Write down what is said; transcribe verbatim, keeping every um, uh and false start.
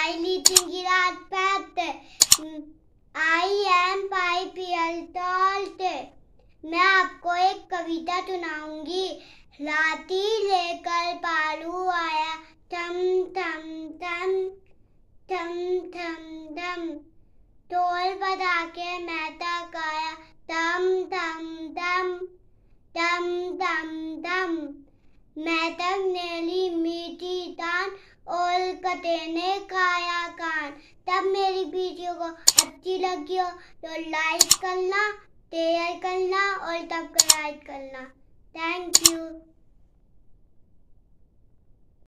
while eating it at pet. I am five years old. मैं आपको एक कविता सुनाऊंगी। लाठी लेकर पालू आया, थम थम थम थम थम थम। ढोल बजा के मैं तक आया, थम थम थम थम थम थम। मैं तक ने ली मीठी तान और कटे ने खाया कान। तब मेरी वीडियो को अच्छी लगी हो तो लाइक करना, शेयर करना और सब्सक्राइब करना। Thank you.